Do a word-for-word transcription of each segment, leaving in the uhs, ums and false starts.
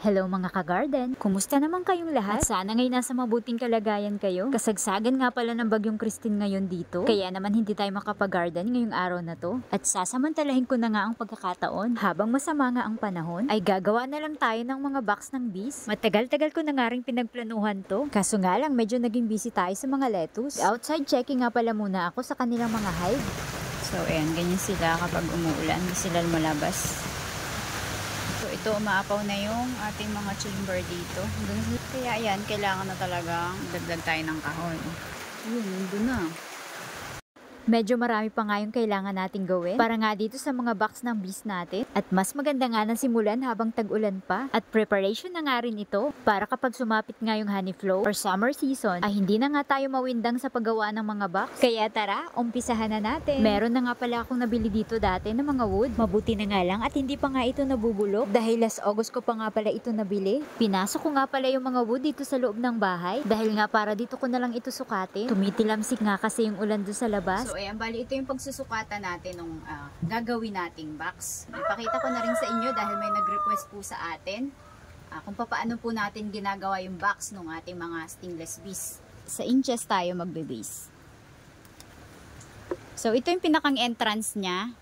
Hello mga ka-garden! Kumusta naman kayong lahat? At sana ngay nasa mabuting kalagayan kayo. Kasagsagan nga pala ng bagyong Christine ngayon dito. Kaya naman hindi tayo makapag-garden ngayong araw na to. At sasamantalahin ko na nga ang pagkakataon. Habang masama nga ang panahon, ay gagawa na lang tayo ng mga box ng bees. Matagal-tagal ko na nga rin pinagplanuhan to. Kaso nga lang medyo naging busy tayo sa mga lettuce. Outside checking nga pala muna ako sa kanilang mga hive. So ayan, ganyan sila kapag umuulan. Hindi sila lumalabas. So ito, umaapaw na yung ating mga chamber dito. Kaya ayan, kailangan na talagang dagdag tayo ng kahon. Yun, nandun na. Medyo marami pa nga yung kailangan nating gawin para nga dito sa mga box ng bees natin. At mas maganda nga ng simulan habang tag-ulan pa. At preparation na nga rin ito para kapag sumapit nga yung honey flow or summer season ay hindi na nga tayo mawindang sa paggawa ng mga box. Kaya tara, umpisahan na natin. Meron na nga pala akong nabili dito dati ng mga wood. Mabuti na nga lang at hindi pa nga ito nabubulok dahil last August ko pa nga pala ito nabili. Pinasok ko nga pala yung mga wood dito sa loob ng bahay dahil nga para dito ko na lang ito sukatin. Tumitilamsik nga kasi yung ulan doon sa labas. So, ayan, bali ito yung pagsusukatan natin ng uh, gagawin nating box. Ipakita ko na rin sa inyo dahil may nag-request po sa atin uh, kung paano po natin ginagawa yung box ng ating mga stingless bees. Sa inches tayo magbe-base. So ito yung pinakang entrance niya.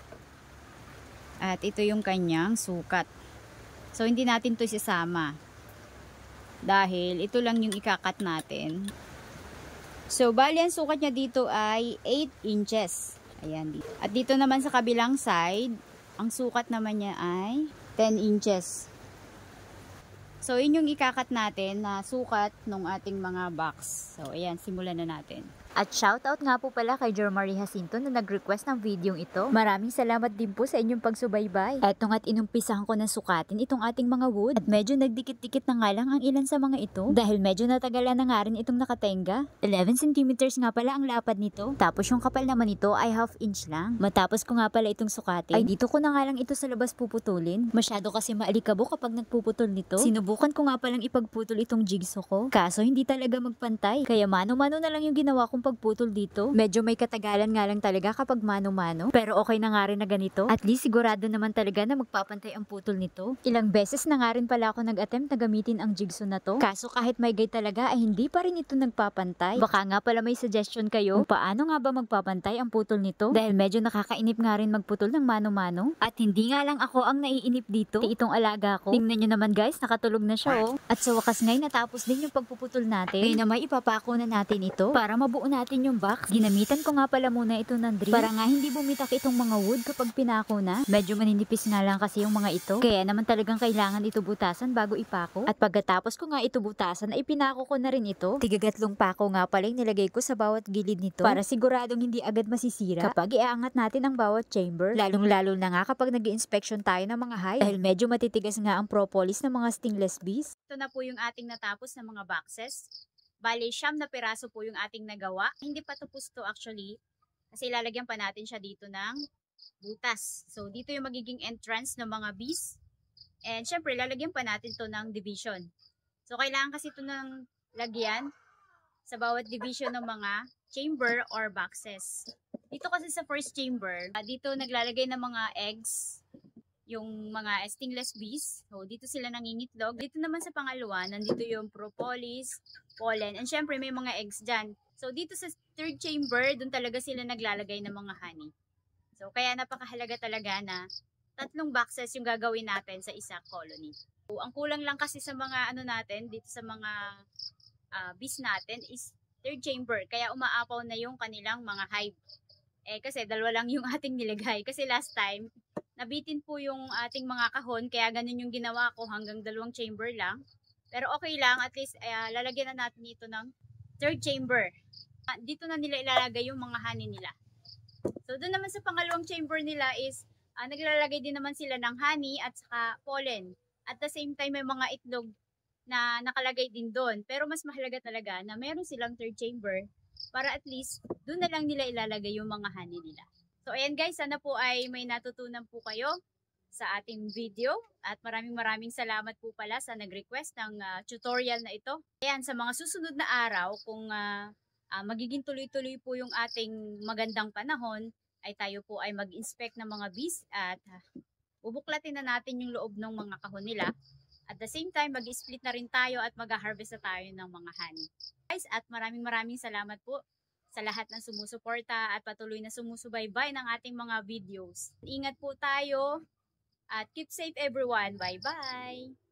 At ito yung kanyang sukat. So hindi natin to isasama dahil ito lang yung ikakat natin. So, bali ang sukat niya dito ay eight inches. Ayan dito. At dito naman sa kabilang side, ang sukat naman niya ay ten inches. So, yun yung ikakat natin na sukat ng ating mga box. So, ayan, simulan na natin. At shoutout nga po pala kay Jormari Jacinto na nag-request ng video ito. Maraming salamat din po sa inyong pagsubaybay. Eto nga't inumpisahan ko na sukatin itong ating mga wood. At medyo nagdikit-dikit na nga lang ang ilan sa mga ito. Dahil medyo natagalan na nga rin itong nakatenga. eleven centimeters nga pala ang lapad nito. Tapos yung kapal naman ito ay half inch lang. Matapos ko nga pala itong sukatin, ay dito ko na nga lang ito sa labas puputulin. Masyado kasi maalikabok kapag nagpuputol nito. Sinubukan ko nga palang ipagputol itong jigsaw ko. Kaso hindi talaga magpantay. Kaya mano-mano na lang yung ginawa kong pagputol dito. Medyo may katagalan nga lang talaga kapag mano-mano. Pero okay na nga rin na ganito. At least sigurado naman talaga na magpapantay ang putol nito. Ilang beses na nga rin pala ako nag-attempt na gamitin ang jigsaw na to. Kaso kahit may guide talaga ay hindi pa rin ito nagpapantay. Baka nga pala may suggestion kayo kung paano nga ba magpapantay ang putol nito. Dahil medyo nakakainip nga rin magputol ng mano-mano. At hindi nga lang ako ang naiinip dito. Itong alaga ko. Tingnan nyo naman guys, nakatulog na siya oh. At sa wakas ngay natapos din yung pagpuputol natin. Kaya na may ipapako na natin ito para mabuo natin yung box. Ginamitan ko nga pala muna ito ng drill para nga hindi bumitak itong mga wood kapag pinako na. Medyo maninipis nga lang kasi yung mga ito. Kaya naman talagang kailangan ito butasan bago ipako. At pagkatapos ko nga ito butasan ay pinako ko na rin ito. Tigagatlong pako nga pala yung nilagay ko sa bawat gilid nito para siguradong hindi agad masisira kapag iaangat natin ang bawat chamber. Lalong lalo na nga kapag nag-i-inspection tayo ng mga hive dahil medyo matitigas nga ang propolis ng mga stingless bees. Ito na po yung ating natapos na mga boxes. Bale, siyam na piraso po yung ating nagawa. Hindi pa tapos to actually kasi ilalagyan pa natin siya dito ng butas. So, dito yung magiging entrance ng mga bees. And syempre, lalagyan pa natin to ng division. So, kailangan kasi ito ng lagyan sa bawat division ng mga chamber or boxes. Dito kasi sa first chamber, dito naglalagay ng mga eggs yung mga stingless bees. So, dito sila nangingitlog. Dito naman sa pangalawa, nandito yung propolis, pollen, and syempre may mga eggs dyan. So, dito sa third chamber, dun talaga sila naglalagay ng mga honey. So, kaya napakahalaga talaga na tatlong boxes yung gagawin natin sa isang colony. So, ang kulang lang kasi sa mga ano natin, dito sa mga uh, bees natin is third chamber. Kaya umaapaw na yung kanilang mga hive. Eh, kasi dalawa lang yung ating nilagay. Kasi last time, nabitin po yung ating mga kahon, kaya ganun yung ginawa ko hanggang dalawang chamber lang. Pero okay lang, at least uh, lalagyan na natin ito ng third chamber. Uh, dito na nila ilalagay yung mga honey nila. So doon naman sa pangalawang chamber nila is uh, naglalagay din naman sila ng honey at saka pollen. At the same time may mga itlog na nakalagay din doon. Pero mas mahalaga talaga na meron silang third chamber para at least doon na lang nila ilalagay yung mga honey nila. So ayan guys, sana po ay may natutunan po kayo sa ating video at maraming maraming salamat po pala sa nag-request ng uh, tutorial na ito. Ayan, sa mga susunod na araw kung uh, uh, magiging tuloy-tuloy po yung ating magandang panahon ay tayo po ay mag-inspect ng mga bees at uh, bubuklatin na natin yung loob ng mga kahon nila At the same time, mag-split na rin tayo at mag-harvest na tayo ng mga honey. Guys, at maraming maraming salamat po sa lahat ng sumusuporta at patuloy na sumusubaybay ng ating mga videos. Ingat po tayo at keep safe everyone. Bye-bye!